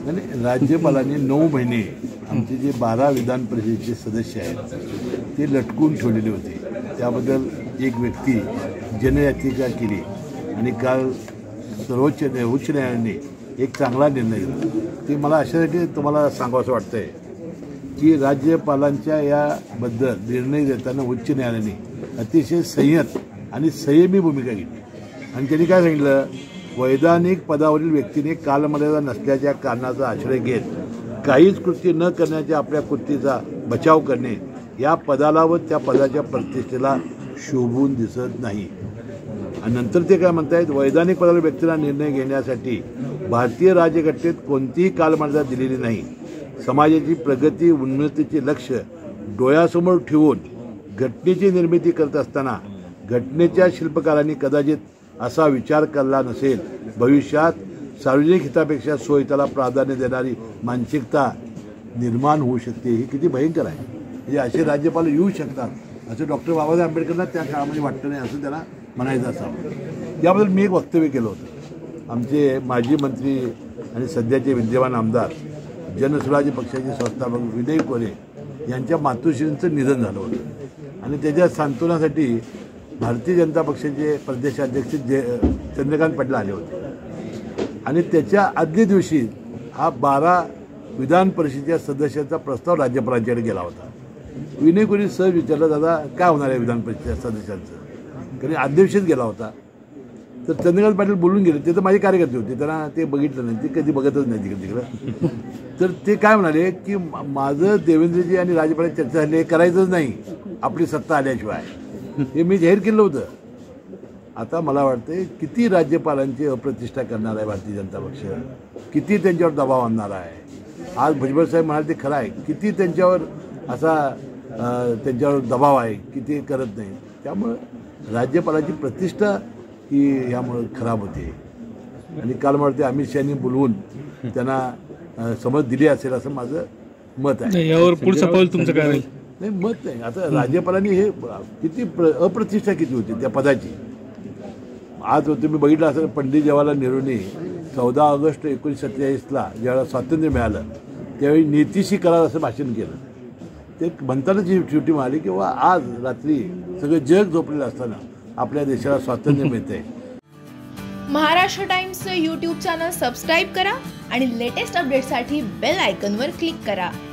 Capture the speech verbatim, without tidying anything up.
आणि राज्यपालांनी नऊ महिने आमचे जे बारा विधान परिषदेचे सदस्य आहेत ते लटकून ठेवलेले होते. त्याबद्दल एक व्यक्ती जनयाचिका केली आणि काल सर्वोच्च उच्च न्यायालयाने एक चांगला निर्णय घेतला. ते मला अशासाठी तुम्हाला सांगावंसं वाटतं आहे की राज्यपालांच्या याबद्दल निर्णय देताना उच्च न्यायालयाने अतिशय संयत आणि संयमी भूमिका घेतली आणि त्यांनी काय सांगितलं, वैधानिक पदावरील व्यक्तीने कालमर्यादा नसल्याच्या कारणाचा आश्रय घेत काहीच कृती न करण्याच्या आपल्या कृतीचा बचाव करणे या पदाला व त्या पदाच्या प्रतिष्ठेला शोभून दिसत नाही. आणि नंतर ते काय म्हणतायत, वैधानिक पदावरील व्यक्तीला निर्णय घेण्यासाठी भारतीय राज्यघटनेत कोणतीही कालमर्यादा दिलेली नाही. समाजाची प्रगती उन्नतीचे लक्ष डोळ्यासमोर ठेवून घटनेची निर्मिती करत असताना घटनेच्या शिल्पकारांनी कदाचित असा विचार केला नसेल, भविष्यात सार्वजनिक हितापेक्षा स्वहिताला प्राधान्य देणारी मानसिकता निर्माण होऊ शकते. ही किती भयंकर आहे. म्हणजे असे राज्यपाल येऊ शकतात असं डॉक्टर बाबासाहेब आंबेडकरांना त्या काळामध्ये वाटतं नाही असं त्याला म्हणायचं असावं. याबद्दल मी एक वक्तव्य केलं होतं. आमचे माजी मंत्री आणि सध्याचे विद्यमान आमदार जनसुराज्य पक्षाचे संस्थापक विनय कोरे यांच्या मातोश्रींचं निधन झालं होतं आणि त्याच्या सांत्वनासाठी भारतीय जनता पक्षाचे प्रदेशाध्यक्ष जे चंद्रकांत पाटील आले होते आणि त्याच्या आदल्या दिवशी हा बारा विधान परिषदेच्या सदस्यांचा प्रस्ताव राज्यपालांच्याकडे गेला होता. विनय कोरे सहज विचारलं, दादा काय होणार आहे विधान परिषदेच्या सदस्यांचं, कारण आदल्या दिवशीच गेला होता. तर चंद्रकांत पाटील बोलून गेले. ते तर माझे कार्यकर्ते होते, त्यांना ते बघितलं नाही, ते कधी बघतच नाही तिकडे तिकडं. तर ते काय म्हणाले की माझं देवेंद्रजी आणि राज्यपालांची चर्चा झाली, हे करायचंच नाही आपली सत्ता आल्याशिवाय. हे मी जाहीर केलं होतं. आता मला वाटतं किती राज्यपालांची अप्रतिष्ठा करणार आहे भारतीय जनता पक्ष, किती त्यांच्यावर दबाव आणणार आहे. आज भुजबळ साहेब म्हणाले ते खरं आहे, किती त्यांच्यावर असा त्यांच्यावर दबाव आहे की ते करत नाही. त्यामुळं राज्यपालाची प्रतिष्ठा ही यामुळं खराब होते. आणि काल मला वाटते अमित शहानी बोलवून त्यांना समज दिली असेल असं माझं मत आहे. यावर पुढचं पाऊल तुमचं काय राहील? नाही मत नाही. आता राज्यपालांनी हे किती प्र अप्रतिष्ठा किती होती त्या पदाची. आज तुम्ही बघितलं असं पंडित जवाहरलाल नेहरूंनी चौदा ऑगस्ट एकोणीसशे सत्तेचाळीसला ज्यावेळेला स्वातंत्र्य मिळालं त्यावेळी नीतीशी करार असं भाषण केलं. ते म्हणताना जी शेवटी म्हणाली की वा आज रात्री सगळं जग झोपलेलं असताना आपल्या देशाला स्वातंत्र्य मिळतंय. महाराष्ट्र टाइम्सचं यूट्यूब चॅनल सबस्क्राईब करा आणि लेटेस्ट अपडेटसाठी बेल आयकॉनवर क्लिक करा.